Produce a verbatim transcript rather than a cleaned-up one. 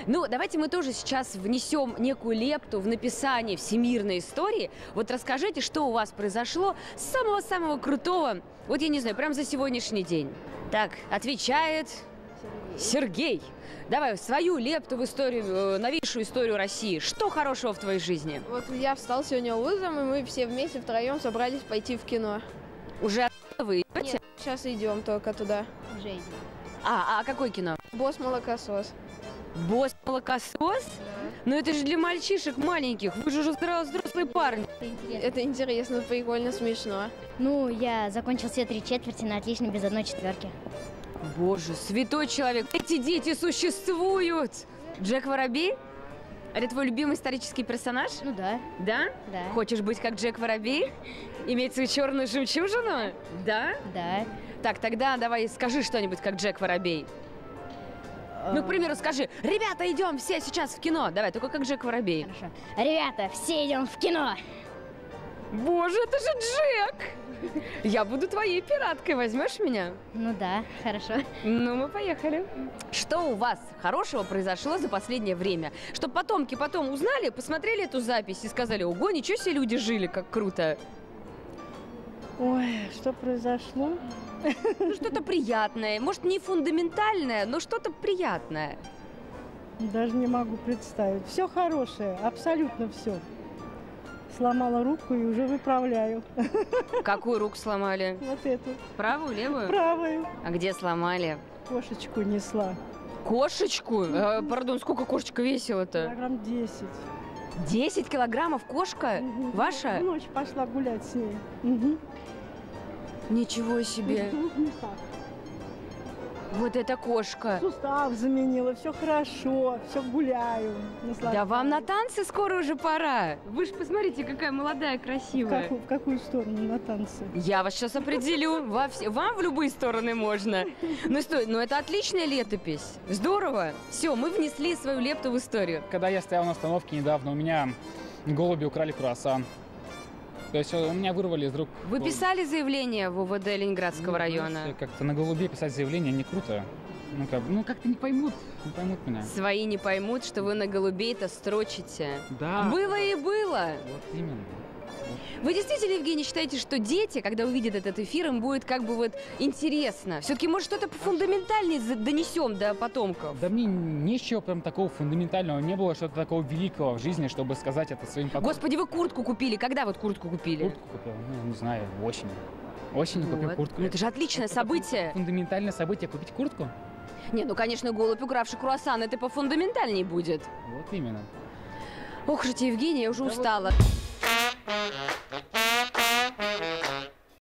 Ну, давайте мы тоже сейчас внесем некую лепту в написание всемирной истории. Вот расскажите, что у вас произошло с самого-самого крутого, вот я не знаю, прям за сегодняшний день. Так, отвечает Сергей. Сергей. Давай свою лепту в историю, новейшую историю России. Что хорошего в твоей жизни? Вот я встал сегодня утром, и мы все вместе втроем собрались пойти в кино. Уже вы идете? Нет, сейчас идем только туда. Уже идем. А, а какое кино? Босс-молокосос. Босс-молокосос? Да. Но это же для мальчишек маленьких. Вы же уже взрослые парни. Это интересно. Это интересно, прикольно, смешно. Ну, я закончил все три четверти на отлично, без одной четверки. Боже, святой человек, эти дети существуют! Джек Воробей? Это твой любимый исторический персонаж? Ну да. Да? Да. Хочешь быть как Джек Воробей? Иметь свою черную жемчужину? Да? Да. Так, тогда давай скажи что-нибудь как Джек Воробей. Ну, к примеру, скажи: ребята, идем все сейчас в кино. Давай, только как Джек Воробей. Хорошо. Ребята, все идем в кино. Боже, это же Джек! Я буду твоей пираткой, возьмешь меня? Ну да, хорошо. Ну, мы поехали. Что у вас хорошего произошло за последнее время? Чтобы потомки потом узнали, посмотрели эту запись и сказали: ого, ничего себе люди жили, как круто. Ой, что произошло? Ну, что-то приятное. Может, не фундаментальное, но что-то приятное. Даже не могу представить. Все хорошее, абсолютно все. Сломала руку и уже выправляю. Какую руку сломали? Вот эту. Правую, левую? Правую. А где сломали? Кошечку несла. Кошечку? Э, пардон, сколько кошечка весила-то? Килограмм десять. десять килограммов кошка? Угу. Ваша? В ночь пошла гулять с ней. Угу. Ничего себе. В двух местах. Вот эта кошка. Сустав заменила, все хорошо, все гуляю. Да вам на танцы скоро уже пора. Вы же посмотрите, какая молодая, В красивая. какую, в какую сторону на танцы? Я вас сейчас определю. Во все... Вам в любые стороны можно. Ну стой, ну это отличная летопись. Здорово. Все, мы внесли свою лепту в историю. Когда я стоял на остановке недавно, у меня голуби украли круассан. То есть у меня вырвали из рук. Вы голуби. писали заявление в УВД Ленинградского Ну, района? знаете, как-то на голубей писать заявление не круто. Ну, как, ну как-то не поймут, не поймут меня. Свои не поймут, что вы на голубей-то строчите. Да. Было и было. Вот именно. Вы действительно, Евгений, считаете, что дети, когда увидят этот эфир, им будет как бы вот интересно? Все-таки, может, что-то фундаментальнее донесем до потомков? Да мне ничего прям такого фундаментального не было, что-то такого великого в жизни, чтобы сказать это своим потомкам. Господи, вы куртку купили. Когда вот куртку купили? Куртку купил, ну, не знаю, осенью. Осенью купил Вот. куртку. Ну, это же отличное Это событие. Фундаментальное событие — купить куртку? Не, ну, конечно, голубь, укравший круассан, это пофундаментальней будет. Вот именно. Ох уж эти, Евгения, я уже Да вот- устала.